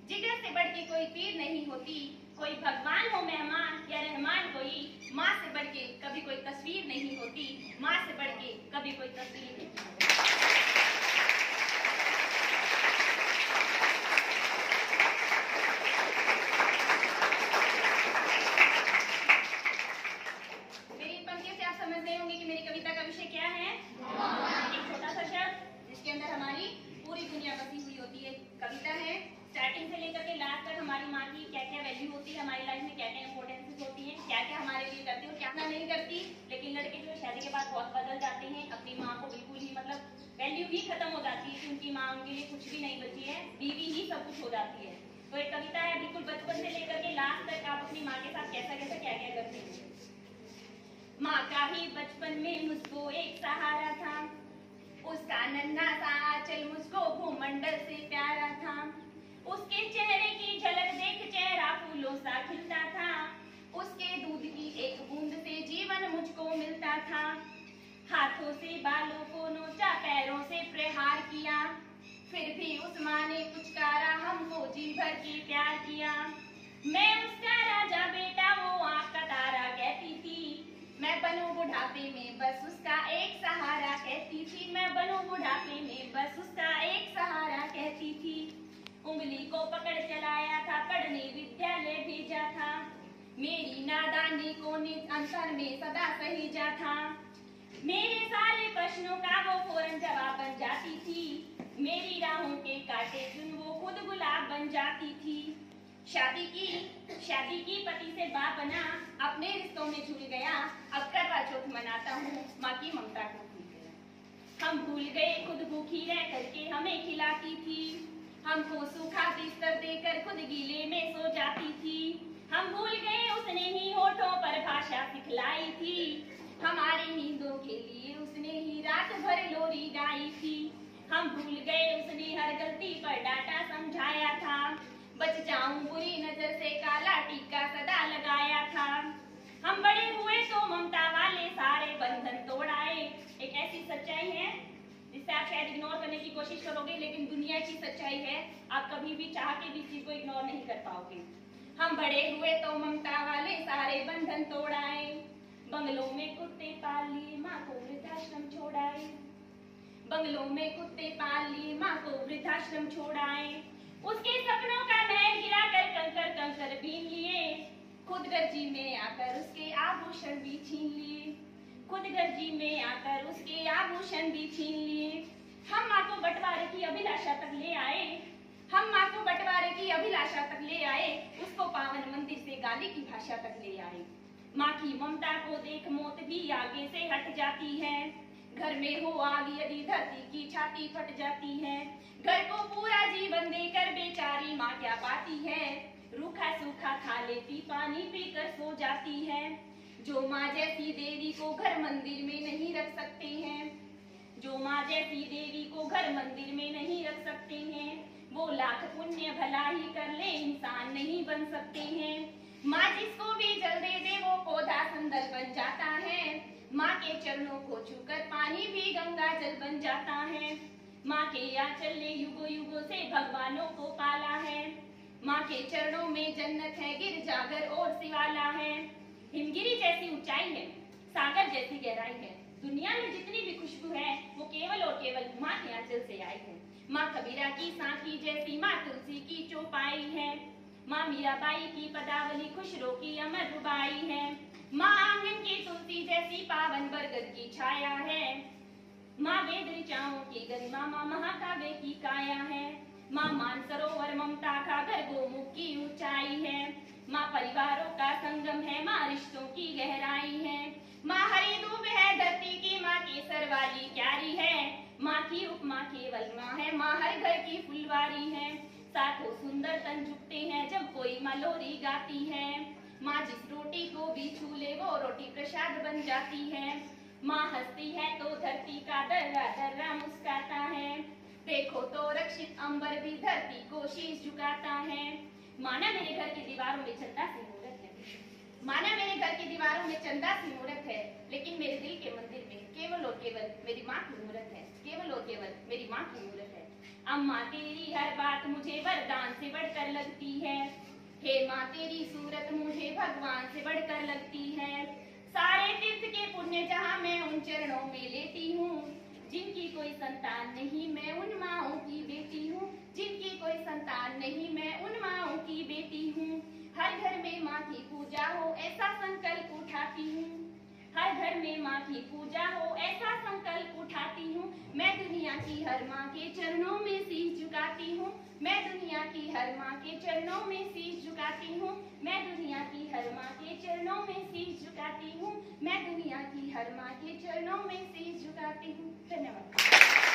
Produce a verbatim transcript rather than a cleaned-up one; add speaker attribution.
Speaker 1: जिगर से बढ़ के कोई पीर नहीं होती, कोई भगवान हो मेहमान या रहमान कोई, माँ से बढ़ के कभी कोई तस्वीर नहीं होती, माँ से बढ़ के कभी कोई तस्वीर नहीं होती। मेरी पंक्ति से आप समझ रहे होंगे कि मेरी कविता का विषय क्या है। एक छोटा सा शब्द जिसके अंदर हमारी पूरी दुनिया बसी हुई होती है। कविता है, स्टार्टिंग से लेकर के लास्ट तक हमारी माँ की क्या क्या वैल्यू होती है, हमारी लाइफ में क्या क्या इंपॉर्टेंसेस होती है, क्या क्या हमारे लिए करती है और क्या क्या नहीं करती। लेकिन लड़के जो शादी के बाद बहुत बदल जाते हैं, अपनी माँ को बिल्कुल ही मतलब वैल्यू ही खत्म हो जाती है कि उनकी माँ उनके लिए कुछ भी नहीं बची है, बीवी ही सब कुछ हो जाती है। तो एक कविता है, बिल्कुल बचपन से लेकर के लास्ट तक आप अपनी माँ के साथ कैसा कैसा क्या क्या करते हैं। माँ का ही बचपन में मुझको एक सहारा था, उसका नन्हा सा आंचल मुझको भूमंडल से प्यारा था, उसके चेहरे की झलक देख चेहरा फूलों सा खिलता था, उसके दूध की एक बूंद से जीवन मुझको मिलता था। हाथों से बालों को नोचा, पैरों से प्रहार किया, फिर भी उस माँ ने पुचकारा, हमको जी भर के प्यार किया। मैं उसका राजा बेटा, वो आँख का तारा कहती थी, मैं बनूं बुढ़ापे में बस उसका एक सहारा कहती थी, मैं बनूं बुढ़ापे में बस उसका एक सहारा कहती थी। उंगली को पकड़ चलाया था, पढ़ने विद्यालय भेजा था, मेरी नादानी को निज अंतर में सदा सहेजा था। मेरे सारे प्रश्नों का वो फौरन जवाब बन जाती थी, मेरी राहों के कांटे चुन वो खुद गुलाब बन जाती थी। शादी की शादी की पति से बाप बना, अपने रिश्तों में झूल गया, अब करवा चौथ मनाता हूँ, माँ की ममता को भूल गया। हम भूल गए खुद भूखी रह करके हमें खिलाती थी, हमको सूखा बिस्तर देकर खुद गीले में सो जाती थी। हम भूल गए उसने ही होठों पर भाषा सिखलाई थी, हमारी नींदों के लिए उसने ही रात भर लोरी गाई थी। हम भूल गए उसने हर गलती पर डांटा समझाया था, बच जाऊं बुरी नजर से काला टीका सदा लगाया था। हम बड़े हुए तो ममता वाले सारे बंधन तोड़ाए। एक ऐसी सच्चाई है जिससे आप शायद इग्नोर करने की कोशिश करोगे, लेकिन दुनिया की सच्चाई है, आप कभी भी चाह के भी चीज को इग्नोर नहीं कर पाओगे। हम बड़े हुए तो ममता वाले सारे बंधन तोड़ाए, बंगलों में कुत्ते पाल लिए, माँ को वृद्धाश्रम छोड़ाए, बंगलों में कुत्ते पाल लिए, माँ को वृद्धाश्रम छोड़ाए। उसके सपनों का महल गिरा कर कंकर कंकर बीन लिए, खुद गर्जी में आकर उसके आभूषण भी छीन लिए, खुद गर्जी में आकर उसके आभूषण भी छीन लिए। हम माँ को बंटवारे की अभिलाषा तक ले आए, हम माँ को बंटवारे की अभिलाषा तक ले आए, उसको पावन मंदिर से गाली की भाषा तक ले आए। माँ की ममता को देख मौत भी आगे से हट जाती है, घर में हो आग यदि धरती की छाती फट जाती है। घर को पूरा जीवन देकर बेचारी माँ क्या पाती है, रूखा सूखा खा लेती पानी पीकर सो जाती है। जो माँ जैसी देवी को घर मंदिर में नहीं रख सकते हैं, जो माँ जैसी देवी को घर मंदिर में नहीं रख सकते हैं, वो लाख पुण्य भला ही कर ले इंसान नहीं बन सकते हैं। माँ जिसको भी जल दे दे वो पौधा सुंदर बन जाता है, माँ के चरणों को छूकर पानी भी गंगा जल बन जाता है। माँ के आंचल ने युगों युगों से भगवानों को पाला है, माँ के चरणों में जन्नत है, गिरजाघर और शिवाला है। हिमगिरी जैसी ऊंचाई है, सागर जैसी गहराई है, दुनिया में जितनी भी खुशबू है वो केवल और केवल माँ के आंचल से आई है। माँ कबीरा की साखी जैसी, माँ तुलसी की चौपाई है, माँ मीराबाई की पदावली खुशरो की अमर रुबाई है। माँ आंगन की तुलसी जैसी पावन बरगद की छाया है, माँ वेद ऋचाओं की गरिमा, माँ महाकाव्य की काया है। माँ मानसरोवर ममता का घर, गोमुख की ऊंचाई है, माँ परिवारों का संगम है, माँ रिश्तों की गहराई है। माँ हरी दूब है धरती की, माँ केसर वाली क्यारी है, माँ की उपमा केवल माँ है, माँ हर घर की फुलवारी है। साथों सुंदर तन झुकते हैं जब कोई माँ लोरी गाती है, माँ जिस रोटी को भी छू ले वो रोटी प्रसाद बन जाती है। माँ हंसती है तो धरती का दर्रा दर्रा मुस्काता है, देखो तो रक्षित अंबर भी धरती को शीश झुकाता है। माना मेरे घर की दीवारों में चंदा सी मूरत है, माना मेरे घर की दीवारों में चंदा सी मूरत है, लेकिन मेरे दिल के मंदिर में केवल और केवल मेरी माँ की मूरत है, केवल और केवल मेरी माँ की मूरत है। अम्मा तेरी हर बात मुझे वरदान से बढ़कर बढ़कर लगती है। हे माँ तेरी सूरत मुझे भगवान से बढ़कर लगती है। सारे तीर्थ के पुण्य जहाँ मैं उन चरणों में लेती हूँ। जिनकी कोई संतान नहीं मैं उन माँओं की बेटी हूँ। जिनकी कोई संतान नहीं मैं उन माँओं की बेटी हूँ। हर घर में माँ की पूजा हो ऐसा संकल्प उठाती हूँ। हर घर में माँ की पूजा हो ऐसा संकल्प उठाती हूँ। मैं दुनिया की हर माँ के चरणों में शीश झुकाती हूँ। मैं दुनिया की हर माँ के चरणों में शीश झुकाती हूँ। मैं दुनिया की हर माँ के चरणों में शीश झुकाती हूँ। मैं दुनिया की हर माँ के चरणों में शीश झुकाती हूँ। धन्यवाद।